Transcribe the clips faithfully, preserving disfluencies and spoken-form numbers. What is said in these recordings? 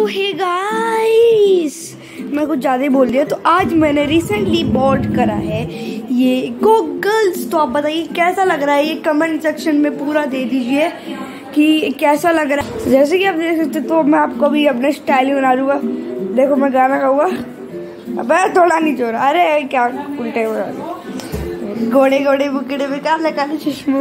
Hey guys, मैं कुछ ज़्यादा ही बोल दिया। तो आज मैंने रिसेंटली बॉट करा है ये गॉगल्स। तो आप बताइए कैसा लग रहा है, ये कमेंट सेक्शन में पूरा दे दीजिए कि कैसा लग रहा है। जैसे कि आप देख सकते, तो मैं आपको भी अपने स्टाइल बना दूंगा। देखो मैं गाना गाऊंगा, अबे थोड़ा नहीं चोरा, अरे क्या उल्टे हो रहा, घोड़े घोड़े बुकड़े में काले काले चश्मे,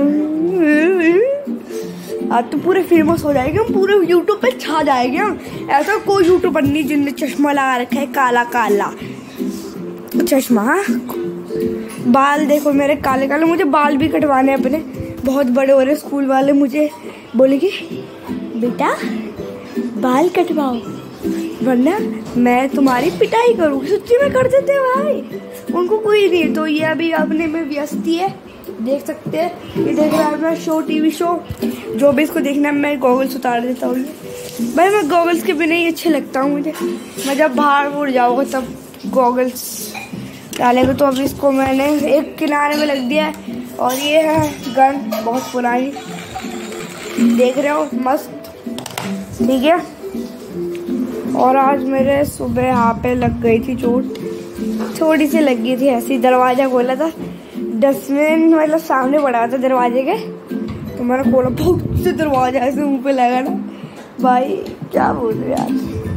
आज तो पूरे फेमस हो जाएंगे हम, पूरे यूट्यूब पे छा जाएंगे हम। ऐसा कोई यूट्यूबर नहीं जिनने चश्मा लगा रखा है, काला काला चश्मा। बाल देखो मेरे काले काले, मुझे बाल भी कटवाने अपने, बहुत बड़े हो रहे। स्कूल वाले मुझे बोलेंगे बेटा बाल कटवाओ वरना मैं तुम्हारी पिटाई करूँगी। सच्ची में कर देते भाई, उनको कोई नहीं। तो ये अभी अपने में व्यस्त है, देख सकते हैं। ये देख रहा है अपना शो, टीवी शो, जो भी इसको देखना है। मैं गॉगल्स उतार देता हूँ भाई, मैं गॉगल्स के बिना ही अच्छे लगता हूँ मुझे। मैं जब बाहर उड़ जाऊँगा तब गॉगल्स डालेगा। तो अभी इसको मैंने एक किनारे में लग दिया है। और ये है गन, बहुत पुरानी, देख रहे हो, मस्त, ठीक है। और आज मेरे सुबह यहाँ पे लग गई थी चोट, थोड़ी सी लग गई थी ऐसी। दरवाजा खोला था, डस्टबिन मतलब सामने पड़ा था दरवाजे के, तो मैंने खोला, बहुत से दरवाजा ऐसे मुंह पे लगा ना भाई, क्या बोल रहे यार।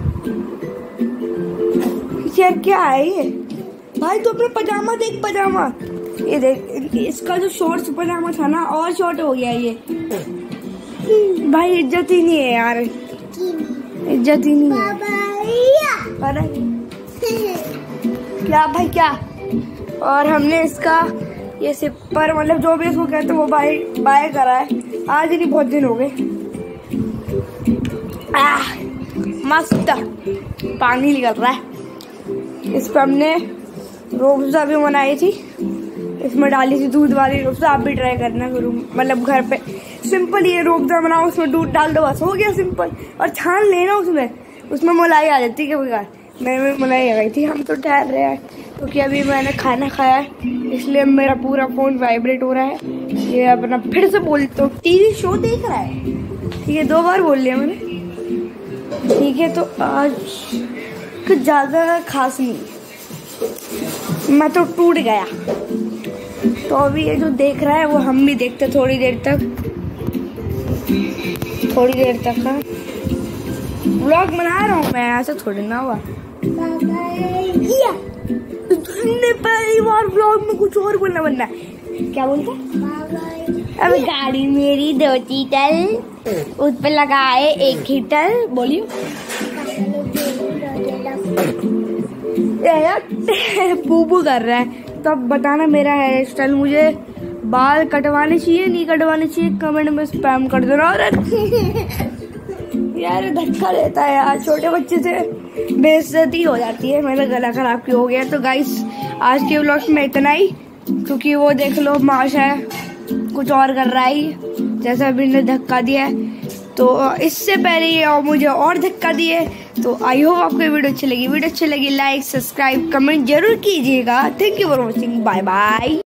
यार क्या है ये भाई, तो अपना पजामा देख, पजामा ये देख, इसका जो शॉर्ट्स पजामा था ना और शॉर्ट हो गया ये भाई। इज्जत ही नहीं है यार, इज्जत ही नहीं है। अरे क्या भाई क्या। और हमने इसका ये सिपर मतलब जो भी इसको कहते हैं वो बाय बाय करा है। आज नहीं, बहुत दिन हो गए। मस्त पानी निकल रहा है। इस पर हमने रूअफ़ज़ा भी बनाई थी, इसमें डाली थी दूध वाली रूअफ़ज़ा। आप भी ट्राई करना करूँ, मतलब घर पे सिंपल ये रूअफ़ज़ा बनाओ, उसमें दूध डाल दो, बस हो गया सिंपल। और छान लेना उसमें, उसमें मलाई आ जाती है। कभी मेरे में मलाई आ गई थी। हम तो ठहर रहे हैं क्योंकि तो अभी मैंने खाना खाया है, इसलिए मेरा पूरा फोन वाइब्रेट हो रहा है। ये अपना फिर से बोल तो टीवी शो देख रहा है, ठीक है, दो बार बोल लिया मैंने, ठीक है। तो आज कुछ ज़्यादा खास नहीं, मैं तो टूट गया। तो अभी ये जो देख रहा है वो हम भी देखते थोड़ी देर तक, थोड़ी देर तक का व्लॉग बना रहा हूँ मैं, ऐसा थोड़ी ना हुआ। तुमने पहली बार व्लॉग में कुछ और बोलना बनना है, क्या बोलते? अब गाड़ी मेरी दो चीटल, उस पे लगाए एक हीटर, बोलियो। बूबू कर रहा है। तो अब बताना मेरा हेयर स्टाइल, मुझे बाल कटवाने चाहिए नहीं कटवाने चाहिए, कमेंट में स्पैम कर देना। और यार धक्का देता है यार, छोटे बच्चे से बेइज्जती हो जाती है। मेरा गला खराब क्यों हो गया। तो गाइस आज के व्लॉग में इतना ही, क्योंकि वो देख लो माशा है कुछ और कर रहा है, जैसा अभी ने धक्का दिया है। तो इससे पहले ये और मुझे और धक्का दिए। तो आई होप आपको वीडियो अच्छी लगी। वीडियो अच्छी लगी लाइक सब्सक्राइब कमेंट जरूर कीजिएगा। Thank you for watching, bye bye.